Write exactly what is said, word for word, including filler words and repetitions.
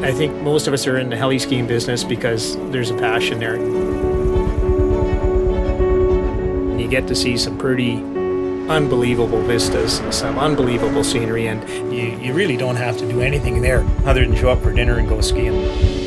I think most of us are in the heli-skiing business because there's a passion there. You get to see some pretty unbelievable vistas, some unbelievable scenery, and you, you really don't have to do anything there other than show up for dinner and go skiing.